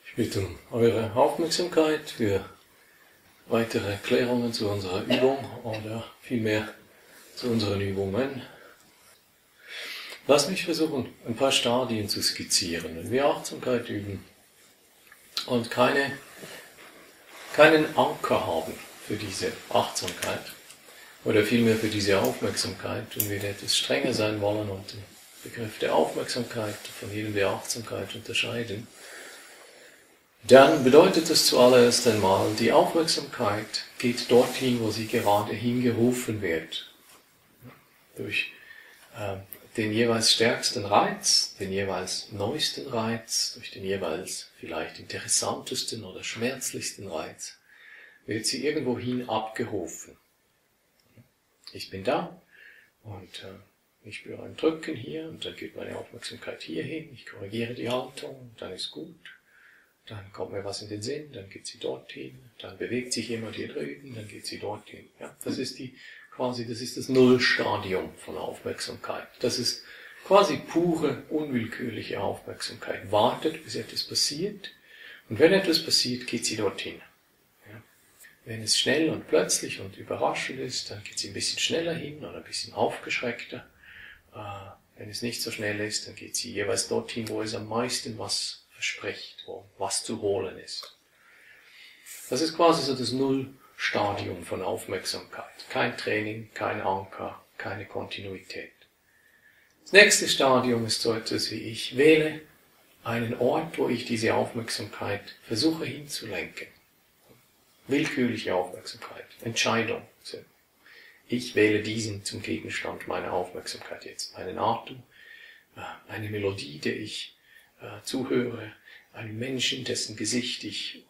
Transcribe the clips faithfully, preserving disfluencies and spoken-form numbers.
Ich bitte um eure Aufmerksamkeit für weitere Erklärungen zu unserer Übung oder vielmehr zu unseren Übungen. Lass mich versuchen, ein paar Stadien zu skizzieren. Wenn wir Achtsamkeit üben und keine, keinen Anker haben für diese Achtsamkeit oder vielmehr für diese Aufmerksamkeit, wenn wir etwas strenger sein wollen und den Begriff der Aufmerksamkeit von jedem der Achtsamkeit unterscheiden, dann bedeutet es zuallererst einmal, die Aufmerksamkeit geht dorthin, wo sie gerade hingerufen wird. Durch äh, den jeweils stärksten Reiz, den jeweils neuesten Reiz, durch den jeweils vielleicht interessantesten oder schmerzlichsten Reiz, wird sie irgendwohin abgerufen. Ich bin da und äh, ich spüre ein Drücken hier und dann geht meine Aufmerksamkeit hier hin, ich korrigiere die Haltung, dann ist gut. Dann kommt mir was in den Sinn, dann geht sie dorthin, dann bewegt sich jemand hier drüben, dann geht sie dorthin. Ja, das ist die, quasi, das ist das Nullstadium von Aufmerksamkeit. Das ist quasi pure, unwillkürliche Aufmerksamkeit. Wartet, bis etwas passiert, und wenn etwas passiert, geht sie dorthin. Ja. Wenn es schnell und plötzlich und überraschend ist, dann geht sie ein bisschen schneller hin oder ein bisschen aufgeschreckter. Äh, wenn es nicht so schnell ist, dann geht sie jeweils dorthin, wo es am meisten was verspricht, wo was zu holen ist. Das ist quasi so das Nullstadium von Aufmerksamkeit. Kein Training, kein Anker, keine Kontinuität. Das nächste Stadium ist so etwas wie: ich wähle einen Ort, wo ich diese Aufmerksamkeit versuche hinzulenken. Willkürliche Aufmerksamkeit, Entscheidung. Ich wähle diesen zum Gegenstand meiner Aufmerksamkeit jetzt. Einen Atem, eine Melodie, der ich äh, zuhöre, einen Menschen, dessen Gesicht ich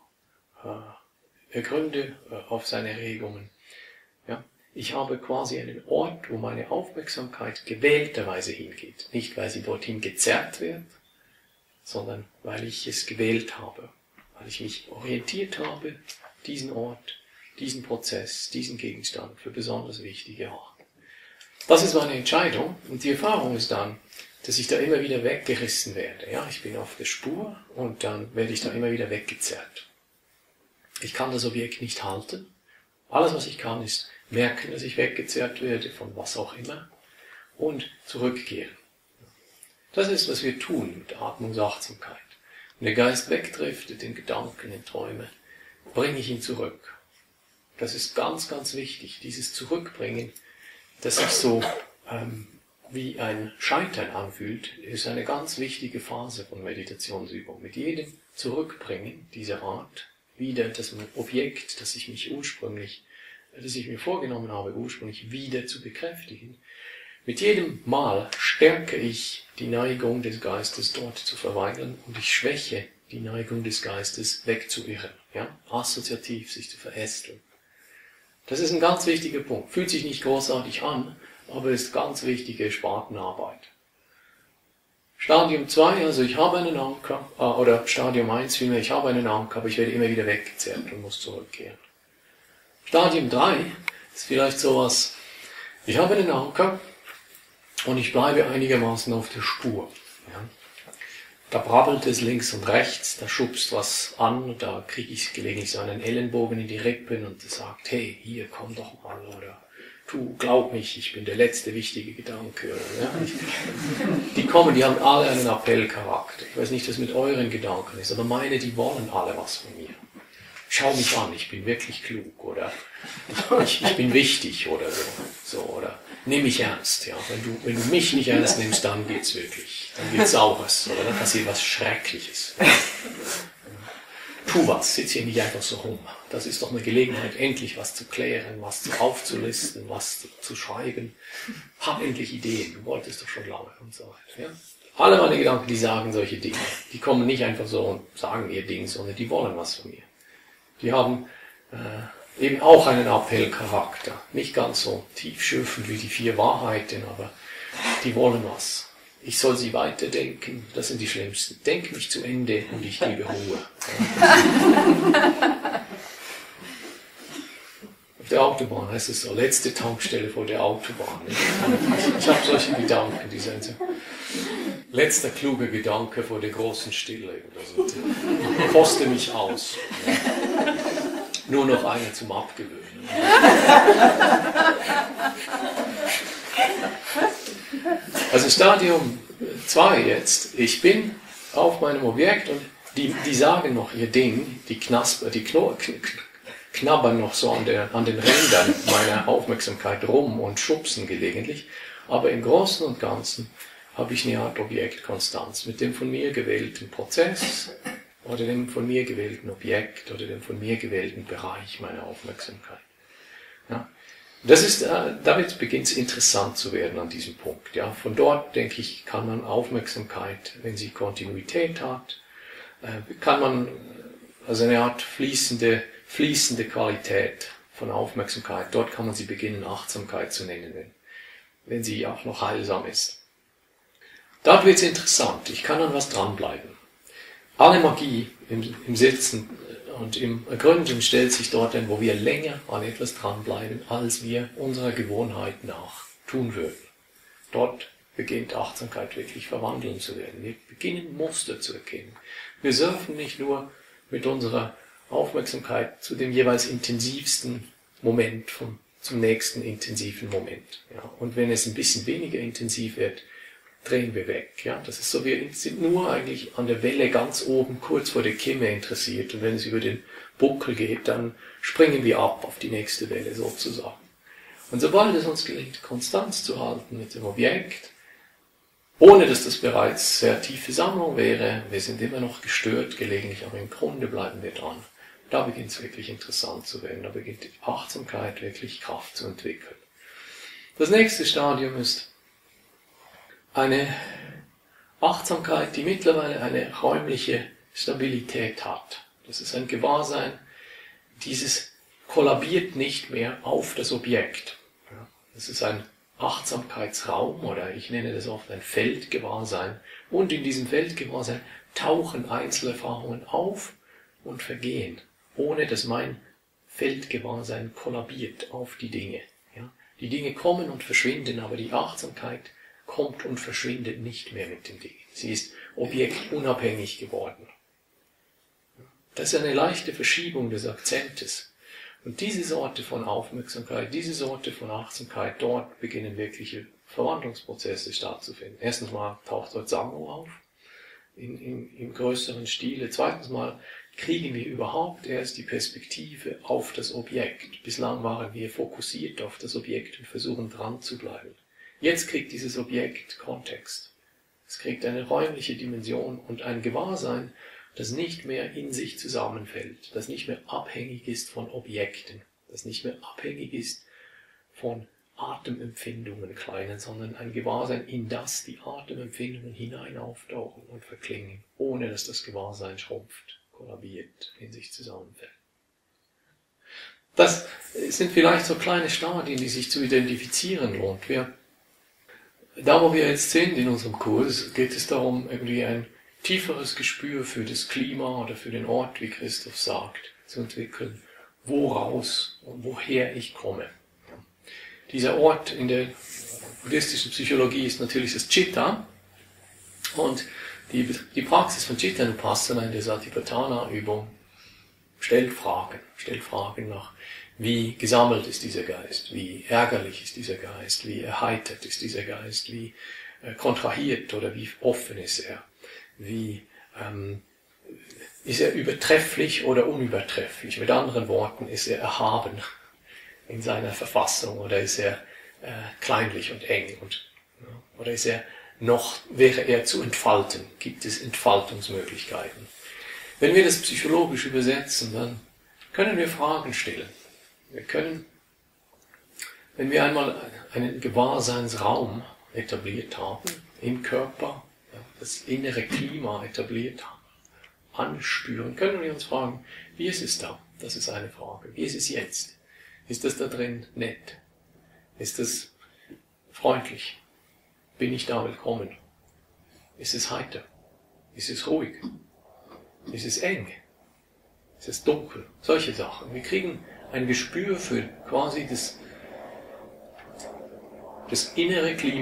äh, ergründe äh, auf seine Regungen. Ja? Ich habe quasi einen Ort, wo meine Aufmerksamkeit gewählterweise hingeht. Nicht, weil sie dorthin gezerrt wird, sondern weil ich es gewählt habe. Weil ich mich orientiert habe, diesen Ort, diesen Prozess, diesen Gegenstand für besonders wichtig erachten. Das ist meine Entscheidung, und die Erfahrung ist dann, dass ich da immer wieder weggerissen werde. Ja, ich bin auf der Spur und dann werde ich da immer wieder weggezerrt. Ich kann das Objekt nicht halten. Alles, was ich kann, ist merken, dass ich weggezerrt werde, von was auch immer, und zurückkehren. Das ist, was wir tun mit Atmungsachtsamkeit. Wenn der Geist wegdriftet in Gedanken, in Träume, bringe ich ihn zurück. Das ist ganz, ganz wichtig. Dieses Zurückbringen, das sich so ähm, wie ein Scheitern anfühlt, ist eine ganz wichtige Phase von Meditationsübung. Mit jedem Zurückbringen dieser Art wieder das Objekt, das ich mich ursprünglich, das ich mir vorgenommen habe, ursprünglich wieder zu bekräftigen. Mit jedem Mal stärke ich die Neigung des Geistes, dort zu verweilen, und ich schwäche die Neigung des Geistes, wegzuirren, ja, assoziativ sich zu verästeln. Das ist ein ganz wichtiger Punkt. Fühlt sich nicht großartig an, aber ist ganz wichtige Spartenarbeit. Stadium zwei, also ich habe einen Anker, äh, oder Stadium eins vielmehr, ich habe einen Anker, aber ich werde immer wieder weggezerrt und muss zurückkehren. Stadium drei ist vielleicht sowas: ich habe einen Anker und ich bleibe einigermaßen auf der Spur. Ja. Da brabbelt es links und rechts, da schubst was an, da kriege ich gelegentlich so einen Ellenbogen in die Rippen und das sagt: hey, hier, komm doch mal, oder du, glaub mich, ich bin der letzte wichtige Gedanke. Oder, ja. ich, die kommen, die haben alle einen Appellcharakter. Ich weiß nicht, was mit euren Gedanken ist, aber meine, die wollen alle was von mir. Schau mich an, ich bin wirklich klug, oder ich, ich bin wichtig, oder so, so, oder nimm mich ernst, ja. Wenn du, wenn du mich nicht ernst nimmst, dann geht's wirklich, dann geht's Saures, oder dann passiert was Schreckliches. Tu was, sitz hier nicht einfach so rum. Das ist doch eine Gelegenheit, endlich was zu klären, was aufzulisten, was zu, zu schreiben. Hab endlich Ideen, du wolltest doch schon lange und so weiter. Ja? Alle meine Gedanken, die sagen solche Dinge. Die kommen nicht einfach so und sagen ihr Ding, sondern die wollen was von mir. Die haben äh, eben auch einen Appellcharakter. Nicht ganz so tiefschürfend wie die vier Wahrheiten, aber die wollen was. Ich soll sie weiterdenken, das sind die schlimmsten. Denk mich zu Ende und ich gebe Ruhe. Auf der Autobahn heißt es so: letzte Tankstelle vor der Autobahn. Ich habe solche Gedanken, die sind so. letzter kluger Gedanke vor der großen Stille. Also, koste mich aus. Ja. Nur noch einer zum Abgewöhnen. Also Stadium zwei jetzt. Ich bin auf meinem Objekt und die, die sagen noch ihr Ding, die, Knasper, die Kno, knabbern noch so an, der, an den Rändern meiner Aufmerksamkeit rum und schubsen gelegentlich. Aber im Großen und Ganzen habe ich eine Art Objektkonstanz mit dem von mir gewählten Prozess oder dem von mir gewählten Objekt oder dem von mir gewählten Bereich meiner Aufmerksamkeit. Ja. Das ist, äh, damit beginnt es interessant zu werden an diesem Punkt. Ja. Von dort, denke ich, kann man Aufmerksamkeit, wenn sie Kontinuität hat, äh, kann man also eine Art fließende, fließende Qualität von Aufmerksamkeit, dort kann man sie beginnen, Achtsamkeit zu nennen, wenn, wenn sie auch noch heilsam ist. Dort wird es interessant, ich kann an was dranbleiben. Alle Magie im, im Sitzen und im Ergründen stellt sich dort ein, wo wir länger an etwas dranbleiben, als wir unserer Gewohnheit nach tun würden. Dort beginnt Achtsamkeit wirklich verwandeln zu werden. Wir beginnen Muster zu erkennen. Wir surfen nicht nur mit unserer Aufmerksamkeit zu dem jeweils intensivsten Moment vom, zum nächsten intensiven Moment. Ja, und wenn es ein bisschen weniger intensiv wird, drehen wir weg. Ja, das ist so, wir sind nur eigentlich an der Welle ganz oben, kurz vor der Kimme interessiert. Und wenn es über den Buckel geht, dann springen wir ab auf die nächste Welle sozusagen. Und sobald es uns gelingt, Konstanz zu halten mit dem Objekt, ohne dass das bereits sehr tiefe Sammlung wäre, wir sind immer noch gestört gelegentlich, aber im Grunde bleiben wir dran. Da beginnt es wirklich interessant zu werden, da beginnt die Achtsamkeit wirklich Kraft zu entwickeln. Das nächste Stadium ist eine Achtsamkeit, die mittlerweile eine räumliche Stabilität hat. Das ist ein Gewahrsein, dieses kollabiert nicht mehr auf das Objekt. Das ist ein Achtsamkeitsraum oder ich nenne das oft ein Feldgewahrsein. Und in diesem Feldgewahrsein tauchen Einzelerfahrungen auf und vergehen, ohne dass mein Feldgewahrsein kollabiert auf die Dinge. Die Dinge kommen und verschwinden, aber die Achtsamkeit kommt und verschwindet nicht mehr mit den Dingen. Sie ist objektunabhängig geworden. Das ist eine leichte Verschiebung des Akzentes. Und diese Sorte von Aufmerksamkeit, diese Sorte von Achtsamkeit, dort beginnen wirkliche Verwandlungsprozesse stattzufinden. Erstens mal taucht dort Sammlung auf, in, in, im größeren Stile. Zweitens mal kriegen wir überhaupt erst die Perspektive auf das Objekt. Bislang waren wir fokussiert auf das Objekt und versuchen dran zu bleiben. Jetzt kriegt dieses Objekt Kontext. Es kriegt eine räumliche Dimension und ein Gewahrsein, das nicht mehr in sich zusammenfällt, das nicht mehr abhängig ist von Objekten, das nicht mehr abhängig ist von Atemempfindungen, kleinen, sondern ein Gewahrsein, in das die Atemempfindungen hinein auftauchen und verklingen, ohne dass das Gewahrsein schrumpft, kollabiert, in sich zusammenfällt. Das sind vielleicht so kleine Stadien, die sich zu identifizieren lohnt. Wir Da, wo wir jetzt sind in unserem Kurs, geht es darum, irgendwie ein tieferes Gespür für das Klima oder für den Ort, wie Christoph sagt, zu entwickeln, woraus und woher ich komme. Dieser Ort in der buddhistischen Psychologie ist natürlich das Chitta und die, die Praxis von Chittanupassana in der Satipatthana-Übung stellt Fragen, stellt Fragen nach, wie gesammelt ist dieser Geist, wie ärgerlich ist dieser Geist, wie erheitert ist dieser Geist, wie äh, kontrahiert oder wie offen ist er, wie ähm, ist er übertrefflich oder unübertrefflich. Mit anderen Worten, ist er erhaben in seiner Verfassung oder ist er äh, kleinlich und eng und ja, oder ist er noch, wäre er zu entfalten, gibt es Entfaltungsmöglichkeiten. Wenn wir das psychologisch übersetzen, dann können wir Fragen stellen. Wir können, wenn wir einmal einen Gewahrseinsraum etabliert haben, im Körper, das innere Klima etabliert haben, anspüren, können wir uns fragen, wie ist es da? Das ist eine Frage. Wie ist es jetzt? Ist das da drin nett? Ist es freundlich? Bin ich da willkommen? Ist es heiter? Ist es ruhig? Ist es eng? Ist es dunkel? Solche Sachen. Wir kriegen ein Gespür für quasi das, das innere Klima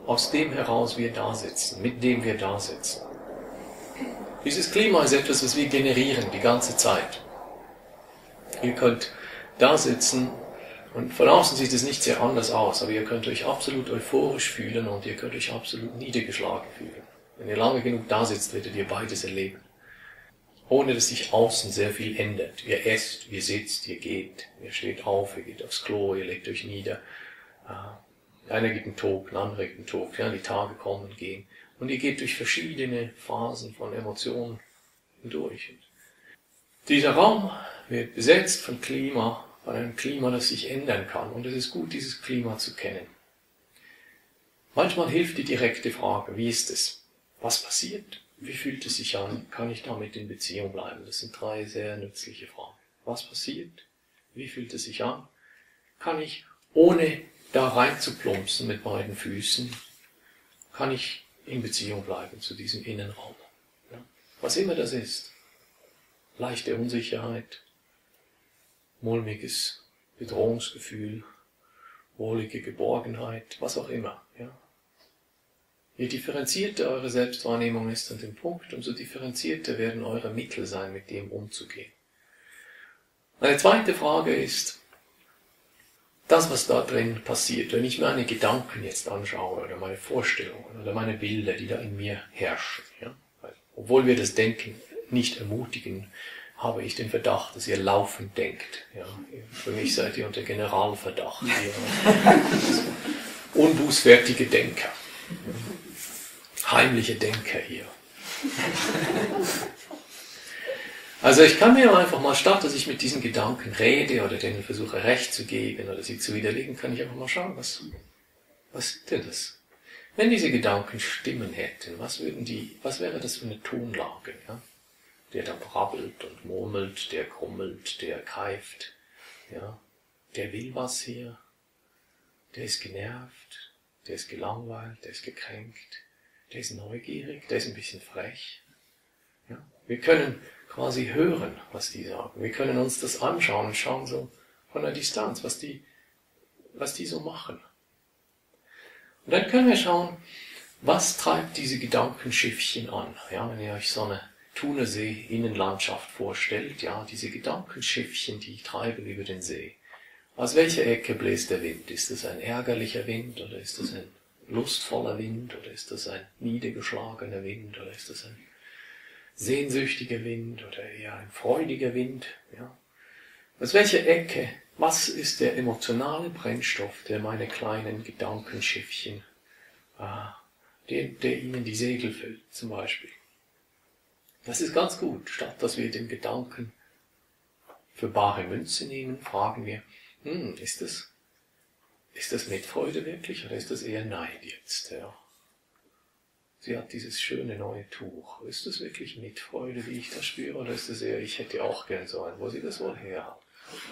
aus dem heraus wir da sitzen, mit dem wir da sitzen. Dieses Klima ist etwas, was wir generieren die ganze Zeit. Ihr könnt da sitzen und von außen sieht es nicht sehr anders aus, aber ihr könnt euch absolut euphorisch fühlen und ihr könnt euch absolut niedergeschlagen fühlen. Wenn ihr lange genug da sitzt, werdet ihr beides erleben. Ohne dass sich außen sehr viel ändert. Ihr esst, ihr sitzt, ihr geht, ihr steht auf, ihr geht aufs Klo, ihr legt euch nieder. Einer gibt einen Tog, ein anderer gibt einen Tog. Ja, die Tage kommen und gehen. Und ihr geht durch verschiedene Phasen von Emotionen hindurch. Dieser Raum wird besetzt von Klima, von einem Klima, das sich ändern kann. Und es ist gut, dieses Klima zu kennen. Manchmal hilft die direkte Frage, wie ist es? Was passiert? Wie fühlt es sich an? Kann ich damit in Beziehung bleiben? Das sind drei sehr nützliche Fragen. Was passiert? Wie fühlt es sich an? Kann ich, ohne da rein zu plumpsen mit beiden Füßen, kann ich in Beziehung bleiben zu diesem Innenraum? Ja? Was immer das ist. Leichte Unsicherheit, mulmiges Bedrohungsgefühl, wohlige Geborgenheit, was auch immer. Ja? Je differenzierter eure Selbstwahrnehmung ist an dem Punkt, umso differenzierter werden eure Mittel sein, mit dem umzugehen. Eine zweite Frage ist, das, was da drin passiert, wenn ich meine Gedanken jetzt anschaue, oder meine Vorstellungen, oder meine Bilder, die da in mir herrschen, ja? Obwohl wir das Denken nicht ermutigen, habe ich den Verdacht, dass ihr laufend denkt. Ja? Für mich seid ihr unter Generalverdacht. Ihr unbußfertige Denker. Heimliche Denker hier. Also ich kann mir einfach mal, statt dass ich mit diesen Gedanken rede oder denen versuche Recht zu geben oder sie zu widerlegen, kann ich einfach mal schauen, was, was ist denn das? Wenn diese Gedanken Stimmen hätten, was würden die, was wäre das für eine Tonlage? Ja? Der da brabbelt und murmelt, der krummelt, der keift, ja? Der will was hier, der ist genervt, der ist gelangweilt, der ist gekränkt, der ist neugierig, der ist ein bisschen frech. Ja? Wir können quasi hören, was die sagen. Wir können uns das anschauen und schauen so von der Distanz, was die, was die so machen. Und dann können wir schauen, was treibt diese Gedankenschiffchen an. Ja, wenn ihr euch so eine Thunersee-Innenlandschaft vorstellt, ja, diese Gedankenschiffchen, die treiben über den See. Aus welcher Ecke bläst der Wind? Ist das ein ärgerlicher Wind oder ist das ein lustvoller Wind oder ist das ein niedergeschlagener Wind oder ist das ein sehnsüchtiger Wind oder eher ein freudiger Wind? Ja? Aus welcher Ecke? Was ist der emotionale Brennstoff, der meine kleinen Gedankenschiffchen, äh, der, der ihnen die Segel füllt, zum Beispiel? Das ist ganz gut. Statt dass wir den Gedanken für bare Münze nehmen, fragen wir, hm, ist das, ist das Mitfreude wirklich oder ist das eher Neid jetzt? Ja? Sie hat dieses schöne neue Tuch. Ist das wirklich Mitfreude, wie ich das spüre, oder ist das eher, ich hätte auch gern so ein, wo sie das wohl her hat?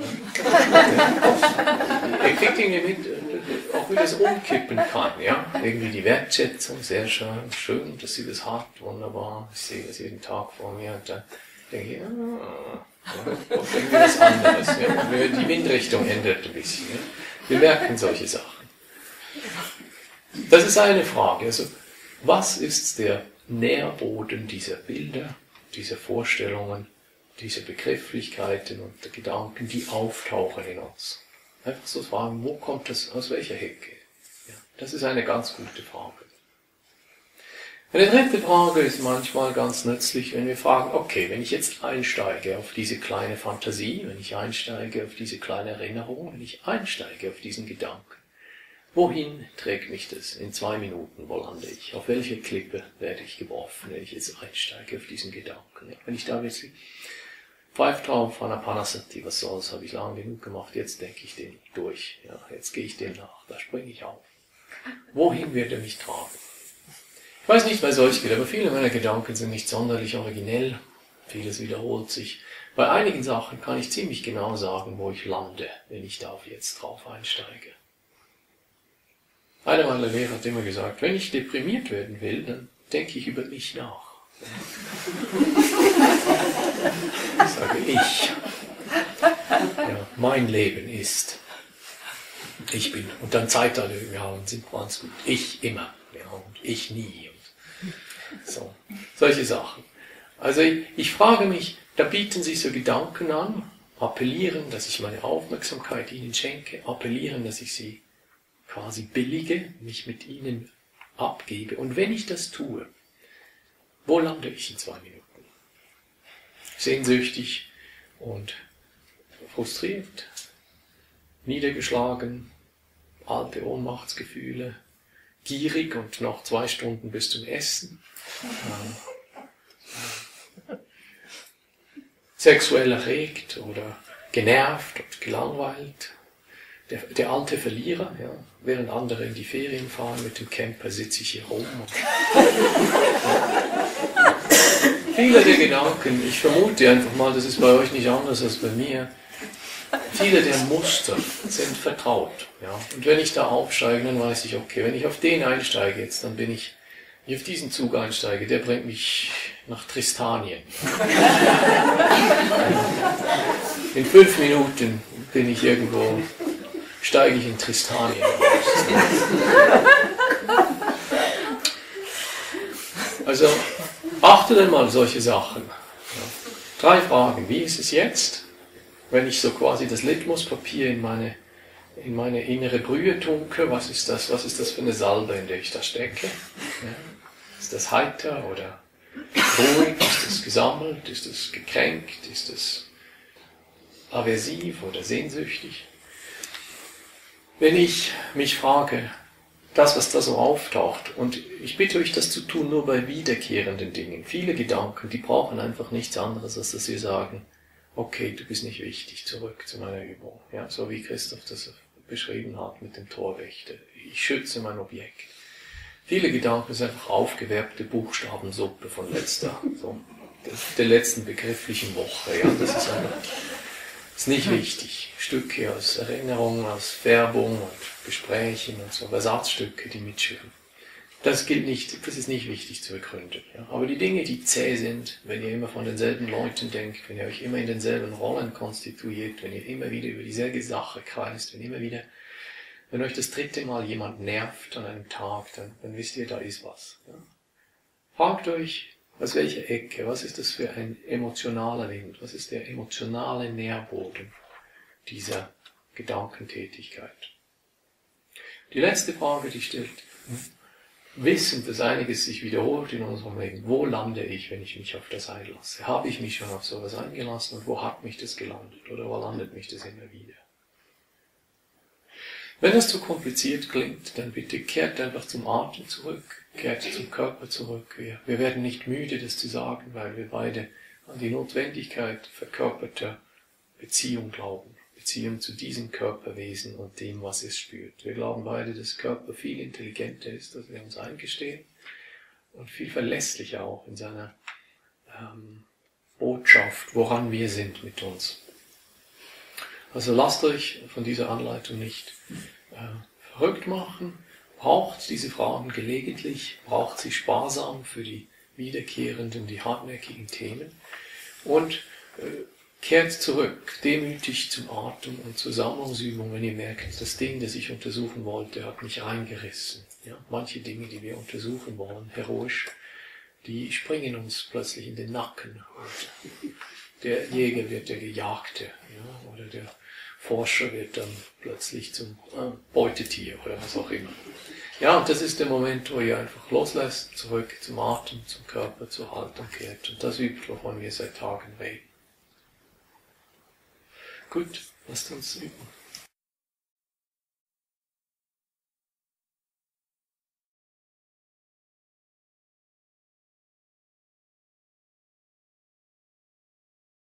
Er kriegt irgendwie mit, auch wie das umkippen kann, ja. Irgendwie die Wertschätzung, sehr schön, schön, dass sie das hat, wunderbar. Ich sehe das jeden Tag vor mir und dann denke ich, ah, kommt irgendwie was anderes, ja. Die Windrichtung ändert ein bisschen, ja. Wir merken solche Sachen. Das ist eine Frage, also, was ist der Nährboden dieser Bilder, dieser Vorstellungen, diese Begrifflichkeiten und Gedanken, die auftauchen in uns? Einfach so fragen, wo kommt das, aus welcher Ecke? Ja, das ist eine ganz gute Frage. Eine dritte Frage ist manchmal ganz nützlich, wenn wir fragen, okay, wenn ich jetzt einsteige auf diese kleine Fantasie, wenn ich einsteige auf diese kleine Erinnerung, wenn ich einsteige auf diesen Gedanken, wohin trägt mich das? In zwei Minuten, wo lande ich? Auf welche Klippe werde ich geworfen, wenn ich jetzt einsteige auf diesen Gedanken? Ja, wenn ich da wirklich Pfeiftraum von Anapanasati, was soll's, habe ich lange genug gemacht, jetzt denke ich dem durch. Ja, jetzt gehe ich dem nach, da springe ich auf. Wohin wird er mich tragen? Ich weiß nicht, bei solch geht, aber viele meiner Gedanken sind nicht sonderlich originell. Vieles wiederholt sich. Bei einigen Sachen kann ich ziemlich genau sagen, wo ich lande, wenn ich da jetzt drauf einsteige. Einer meiner Lehrer hat immer gesagt, wenn ich deprimiert werden will, dann denke ich über mich nach. Ich sage ich. Ja, mein Leben ist. Ich bin. Und dann Zeitalter, ja, und sind ganz gut. Ich immer. ja, und ich nie. Und so, solche Sachen. Also ich, ich frage mich, da bieten sich so Gedanken an, appellieren, dass ich meine Aufmerksamkeit ihnen schenke, appellieren, dass ich sie quasi billige, mich mit ihnen abgebe. Und wenn ich das tue, wo lande ich in zwei Minuten? Sehnsüchtig und frustriert, niedergeschlagen, alte Ohnmachtsgefühle, gierig und noch zwei Stunden bis zum Essen, äh, sexuell erregt oder genervt und gelangweilt, der, der alte Verlierer, ja, während andere in die Ferien fahren mit dem Camper, sitze ich hier rum. Und, ja. Viele der Gedanken, ich vermute einfach mal, das ist bei euch nicht anders als bei mir, viele der Muster sind vertraut. Ja. Und wenn ich da aufsteige, dann weiß ich, okay, wenn ich auf den einsteige jetzt, dann bin ich, wenn ich auf diesen Zug einsteige, der bringt mich nach Tristanien. In fünf Minuten bin ich irgendwo, steige ich in Tristanien raus. Also, achte denn mal solche Sachen. Ja. Drei Fragen. Wie ist es jetzt, wenn ich so quasi das Litmuspapier in meine, in meine innere Brühe tunke? Was ist das, was ist das für eine Salbe, in der ich da stecke? Ja. Ist das heiter oder ruhig? Ist das gesammelt? Ist das gekränkt? Ist das aversiv oder sehnsüchtig? Wenn ich mich frage, das, was da so auftaucht, und ich bitte euch, das zu tun nur bei wiederkehrenden Dingen. Viele Gedanken, die brauchen einfach nichts anderes, als dass sie sagen, okay, du bist nicht wichtig, zurück zu meiner Übung. Ja, so wie Christoph das beschrieben hat mit dem Torwächter. Ich schütze mein Objekt. Viele Gedanken sind einfach aufgewärmte Buchstabensuppe von letzter, so, der, der letzten begrifflichen Woche. Ja, das ist einfach, ist nicht wichtig. Stücke aus Erinnerungen, aus Färbung und Gesprächen und so, Ersatzstücke, die mitschwirren. Das gilt nicht, das ist nicht wichtig zu begründen. Ja. Aber die Dinge, die zäh sind, wenn ihr immer von denselben Leuten denkt, wenn ihr euch immer in denselben Rollen konstituiert, wenn ihr immer wieder über dieselbe Sache kreist, wenn immer wieder, wenn euch das dritte Mal jemand nervt an einem Tag, dann, dann wisst ihr, da ist was. Ja. Fragt euch, aus welcher Ecke, was ist das für ein emotionaler Wind, was ist der emotionale Nährboden dieser Gedankentätigkeit. Die letzte Frage, die stellt, wissend, dass einiges sich wiederholt in unserem Leben, wo lande ich, wenn ich mich auf das einlasse? Habe ich mich schon auf sowas eingelassen und wo hat mich das gelandet oder wo landet mich das immer wieder? Wenn das zu kompliziert klingt, dann bitte kehrt einfach zum Atem zurück, kehrt zum Körper zurück. Wir, wir werden nicht müde, das zu sagen, weil wir beide an die Notwendigkeit verkörperter Beziehung glauben. Beziehung zu diesem Körperwesen und dem, was es spürt. Wir glauben beide, dass Körper viel intelligenter ist, als wir uns eingestehen und viel verlässlicher auch in seiner ähm, Botschaft, woran wir sind mit uns. Also lasst euch von dieser Anleitung nicht äh, verrückt machen, braucht diese Fragen gelegentlich, braucht sie sparsam für die wiederkehrenden, die hartnäckigen Themen und äh, kehrt zurück, demütig zum Atem und zur Sammlungsübung, wenn ihr merkt, das Ding, das ich untersuchen wollte, hat mich reingerissen. Ja, manche Dinge, die wir untersuchen wollen, heroisch, die springen uns plötzlich in den Nacken. Und der Jäger wird der Gejagte, ja, oder der Forscher wird dann plötzlich zum äh, Beutetier oder was auch immer. Ja, und das ist der Moment, wo ihr einfach loslässt, zurück zum Atem, zum Körper, zur Haltung kehrt. Und das übt, wovon wir seit Tagen reden. Gut, lasst uns üben.